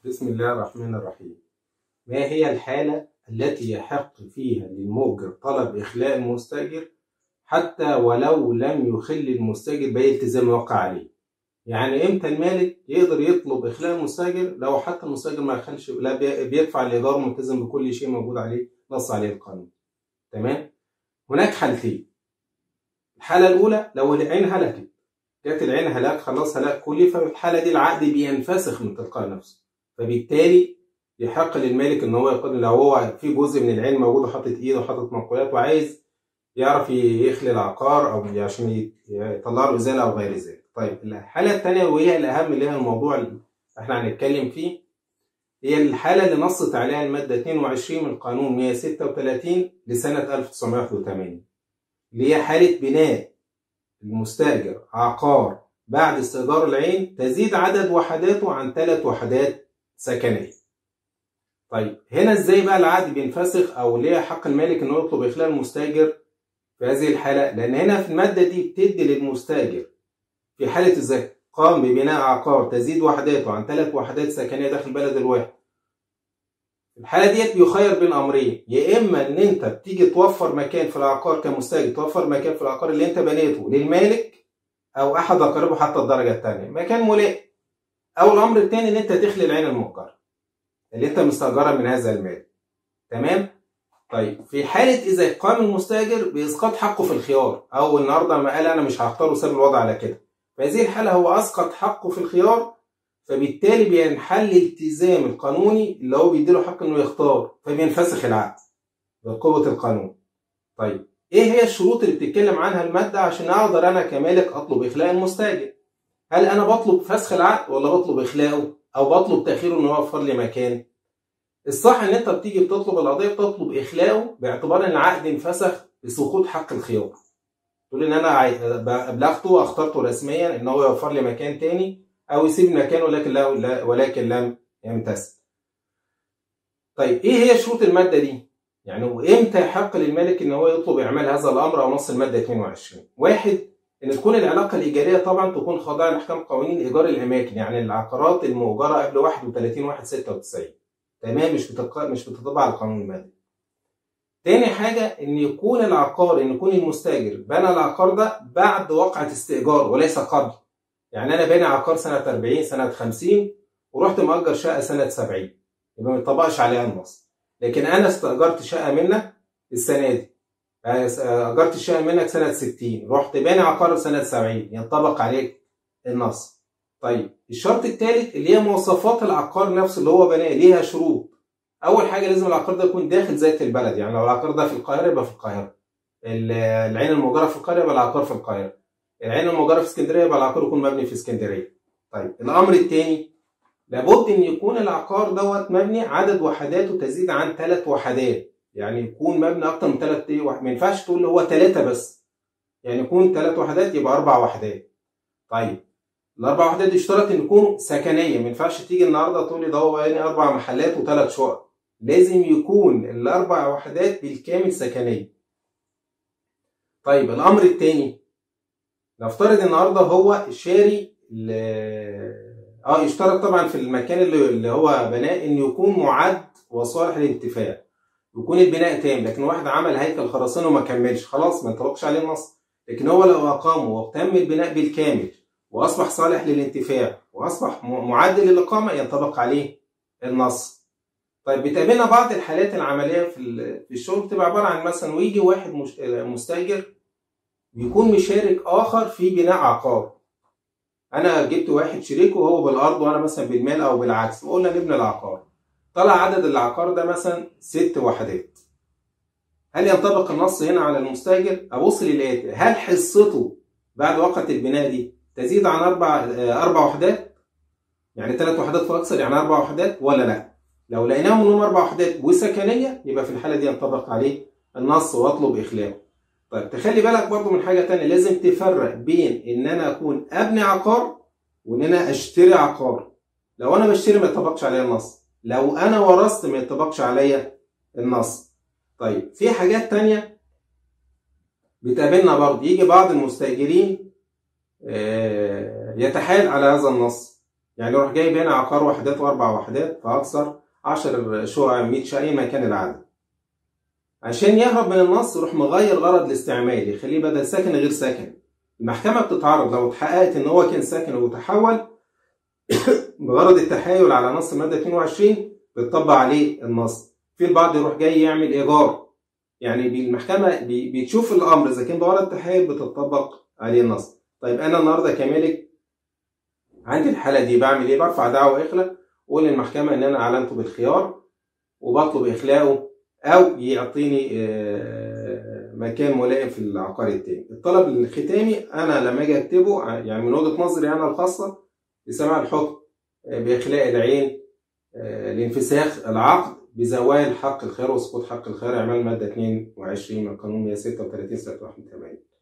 بسم الله الرحمن الرحيم. ما هي الحالة التي يحق فيها للمؤجر طلب إخلاء المستأجر حتى ولو لم يخل المستأجر بأي التزام يوقع عليه؟ يعني إمتى المالك يقدر يطلب إخلاء المستأجر لو حتى المستأجر ما خلش لا بيدفع الإيجار ملتزم بكل شيء موجود عليه نص عليه القانون. تمام؟ هناك حالتين. الحالة الأولى لو العين هلكت، جت العين هلاك خلاص هلاك كلي، ففي الحالة دي العقد بينفسخ من تلقاء نفسه، فبالتالي يحق للمالك ان هو يقدم لو هو في جزء من العين موجود وحاطط ايده وحاطط منقولات وعايز يعرف يخلي العقار او عشان يطلع له ازاله او غير ذلك. طيب الحاله الثانيه وهي الاهم اللي هي الموضوع اللي احنا هنتكلم فيه، هي الحاله اللي نصت عليها الماده 22 من القانون 136 لسنه 1981 اللي هي حاله بناء المستاجر عقار بعد استئجار العين تزيد عدد وحداته عن 3 وحدات سكنيه. طيب هنا ازاي بقى العقد بينفسخ او ليه حق المالك انه يطلب اخلاء المستاجر في هذه الحاله؟ لان هنا في الماده دي بتدي للمستاجر في حاله اذا قام ببناء عقار تزيد وحداته عن 3 وحدات سكنيه داخل البلد الواحد، الحاله ديت بيخير بين امرين، يا اما ان انت بتيجي توفر مكان في العقار كمستاجر، توفر مكان في العقار اللي انت بنيته للمالك او احد اقاربه حتى الدرجه الثانيه مكان ملائم، او الامر الثاني ان انت تخلي العين المؤجره اللي انت مستاجرها من هذا المال. تمام؟ طيب في حاله اذا قام المستاجر باسقاط حقه في الخيار، او النهارده ما قال انا مش هختار وساب الوضع على كده، في هذه الحاله هو اسقط حقه في الخيار، فبالتالي بينحل الالتزام القانوني اللي هو بيديله حق انه يختار، فبينفسخ العقد بقوه القانون. طيب ايه هي الشروط اللي بتتكلم عنها الماده عشان اقدر انا كمالك اطلب اخلاء المستاجر؟ هل انا بطلب فسخ العقد ولا بطلب اخلاءه او بطلب تاخيره ان هو يوفر لي مكان؟ الصح ان انت بتيجي بتطلب القضيه بتطلب اخلاءه باعتبار ان العقد انفسخ بسقوط حق الخيار. تقول ان انا ابلغته واخترته رسميا ان هو يوفر لي مكان تاني او يسيب مكان ولكن لم يمتثل. طيب ايه هي شروط الماده دي؟ يعني وامتى يحق للمالك ان هو يطلب اعمال هذا الامر او نص الماده 22؟ واحد، ان تكون العلاقه الايجاريه طبعا تكون خاضعه لاحكام قوانين ايجار الاماكن، يعني العقارات المؤجره قبل 31/1/96. تمام؟ مش بتطبق على القانون المدني. تاني حاجه ان يكون المستاجر بنى العقار ده بعد وقعه استئجار وليس قبل. يعني انا باني عقار سنه 40 سنه 50 ورحت مأجر شقه سنه 70، يبقى ما يطبقش عليها النص. لكن انا استأجرت شقه منك السنه دي، اجرت الشقه منك سنه 60 رحت باني عقار سنه 70، ينطبق عليك النص. طيب الشرط الثالث اللي هي مواصفات العقار نفسه اللي هو بناه، ليها شروط. اول حاجه لازم العقار ده يكون داخل ذات البلد، يعني لو العقار ده في القاهره يبقى في القاهره، العين المؤجره في القاهره يبقى العقار في القاهره، العين المؤجره في اسكندريه يبقى العقار يكون مبني في اسكندريه. طيب الامر الثاني لابد ان يكون العقار دوت مبني عدد وحداته تزيد عن 3 وحدات، يعني يكون مبني اكتر من 3 ما ينفعش تقول هو 3 بس، يعني يكون 3 وحدات يبقى 4 وحدات. طيب الاربع وحدات دي اشترط ان يكونوا سكنيه، ما ينفعش تيجي النهارده تقول لي ده هو يعني 4 محلات و3 شقق، لازم يكون الاربع وحدات بالكامل سكنيه. طيب الامر الثاني، نفترض النهارده هو شاري يشترط طبعا في المكان اللي هو بناه ان يكون معد وصالح للانتفاع، يكون البناء تام، لكن واحد عمل هيكل خرسانه وما كملش خلاص ما ينطبقش عليه النص. لكن هو لو اقامه وتم البناء بالكامل واصبح صالح للانتفاع واصبح معد للاقامه ينطبق عليه النص. طيب بتقابلنا بعض الحالات العمليه في الشغل بتبقى عباره عن مثلا ويجي واحد مستاجر بيكون مشارك اخر في بناء عقار، انا جبت واحد شريكه وهو بالارض وانا مثلا بالمال او بالعكس وقلنا نبني العقار، طلع عدد العقار ده مثلا 6 وحدات. هل ينطبق النص هنا على المستاجر؟ ابص للاتي، هل حصته بعد وقت البناء دي تزيد عن 4 وحدات؟ يعني 3 وحدات فاكثر يعني 4 وحدات ولا لا؟ لو لقيناهم انهم 4 وحدات وسكنيه يبقى في الحاله دي ينطبق عليه النص واطلب اخلاؤه. طيب تخلي بالك برضو من حاجه ثانيه، لازم تفرق بين ان انا اكون ابني عقار وان انا اشتري عقار. لو انا بشتري ما ينطبقش عليا النص، لو انا ورثت ما ينطبقش عليا النص. طيب في حاجات ثانيه بتقابلنا برضو، يجي بعض المستاجرين يتحايل على هذا النص، يعني يروح جايب هنا عقار وحدات واربع وحدات فاكثر 10 شقق 100 شقه ايا ما كان العدد، عشان يهرب من النص يروح مغير غرض الاستعمال يخليه بدل سكن غير سكن. المحكمه بتتعرض لو اتحققت ان هو كان ساكن وتحول بغرض التحايل على نص الماده 22 بتطبق عليه النص. في البعض يروح جاي يعمل ايجار، يعني المحكمه بتشوف الامر اذا كان بغرض التحايل بتطبق عليه النص. طيب انا النهارده كمالك عندي الحاله دي بعمل ايه؟ برفع دعوى اخلاء واقول للمحكمه ان انا اعلنته بالخيار وبطلب اخلاؤه او يعطيني مكان ملائم في العقار التاني. الطلب الختامي انا لما اجي اكتبه يعني من وجهه نظري انا الخاصه لسماع الحكم باخلاء العين لانفساخ العقد بزوال حق الخيار وسقوط حق الخيار اعمال ماده 22 من قانون 136 سنه 81.